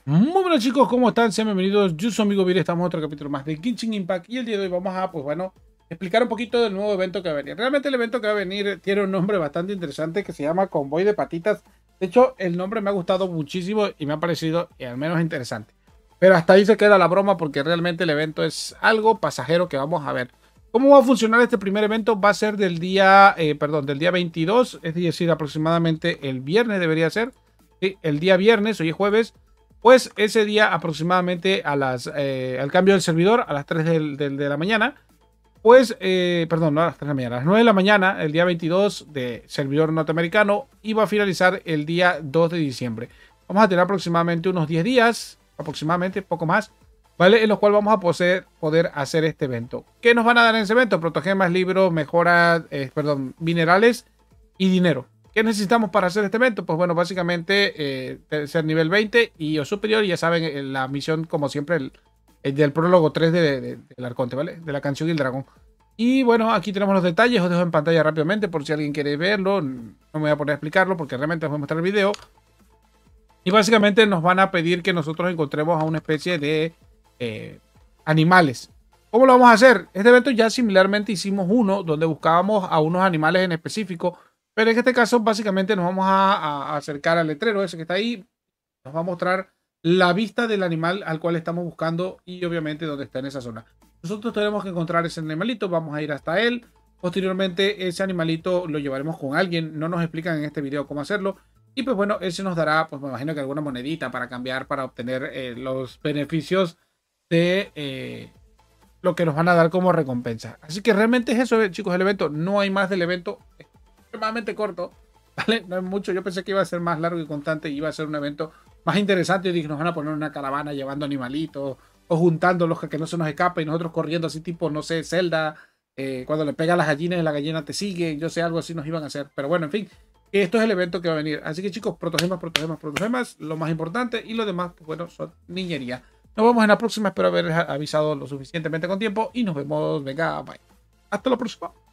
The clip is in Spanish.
Muy buenos chicos, ¿cómo están? Sean bienvenidos. Yo soy amigo Vire, estamos en otro capítulo más de Genshin Impact y el día de hoy vamos a, pues bueno, explicar un poquito del nuevo evento que va a venir. Realmente el evento que va a venir tiene un nombre bastante interesante que se llama Convoy de Patitas. De hecho, el nombre me ha gustado muchísimo y me ha parecido al menos interesante. Pero hasta ahí se queda la broma porque realmente el evento es algo pasajero que vamos a ver. ¿Cómo va a funcionar este primer evento? Va a ser del día, del día 22, es decir, aproximadamente el viernes debería ser. Sí, el día viernes, hoy es jueves. Pues ese día aproximadamente al cambio del servidor a las 3 de la mañana, pues, perdón, no a las 3 de la mañana, a las 9 de la mañana, el día 22 de servidor norteamericano, iba a finalizar el día 2 de diciembre. Vamos a tener aproximadamente unos 10 días, aproximadamente, poco más, ¿vale? En los cuales vamos a poder hacer este evento. ¿Qué nos van a dar en ese evento? Protogemas, libros, mejoras, minerales y dinero. ¿Qué necesitamos para hacer este evento? Pues bueno, básicamente ser nivel 20 y o superior. Y ya saben, la misión, como siempre, el del prólogo 3 del Arconte, ¿vale? De la canción y el dragón. Y bueno, aquí tenemos los detalles. Os dejo en pantalla rápidamente por si alguien quiere verlo. No me voy a poner a explicarlo porque realmente os voy a mostrar el video. Y básicamente nos van a pedir que nosotros encontremos a una especie de animales. ¿Cómo lo vamos a hacer? Este evento ya similarmente hicimos uno donde buscábamos a unos animales en específico. Pero en este caso, básicamente nos vamos a acercar al letrero ese que está ahí. Nos va a mostrar la vista del animal al cual estamos buscando y obviamente dónde está en esa zona. Nosotros tenemos que encontrar ese animalito, vamos a ir hasta él. Posteriormente, ese animalito lo llevaremos con alguien. No nos explican en este video cómo hacerlo. Y pues bueno, ese nos dará, pues me imagino que alguna monedita para cambiar, para obtener los beneficios de lo que nos van a dar como recompensa. Así que realmente es eso, chicos, el evento. No hay más del evento. Extremadamente corto, ¿vale? No es mucho. Yo pensé que iba a ser más largo y constante y iba a ser un evento más interesante. Yo dije, nos van a poner una caravana llevando animalitos o juntándolos que no se nos escape y nosotros corriendo así tipo, no sé, Zelda, cuando le pega a las gallinas y la gallina te sigue. Yo sé, algo así nos iban a hacer. Pero bueno, en fin, esto es el evento que va a venir. Así que chicos, protogemas, protogemas, protogemas, lo más importante y lo demás, pues bueno, son niñería. Nos vemos en la próxima. Espero haber avisado lo suficientemente con tiempo y nos vemos. Venga, bye. Hasta la próxima.